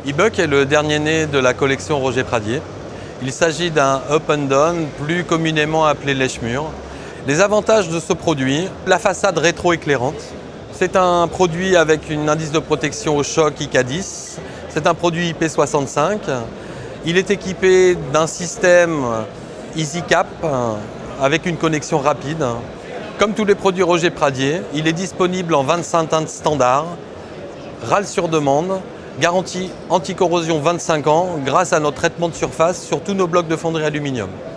E-Buck est le dernier né de la collection Roger Pradier. Il s'agit d'un up and down, plus communément appelé lèche-mur. Les avantages de ce produit, la façade rétro-éclairante. C'est un produit avec un indice de protection au choc IK10. C'est un produit IP65. Il est équipé d'un système EasyCap avec une connexion rapide. Comme tous les produits Roger Pradier, il est disponible en 25 teintes standard, râle sur demande, garantie anti-corrosion 25 ans grâce à notre traitement de surface sur tous nos blocs de fonderie aluminium.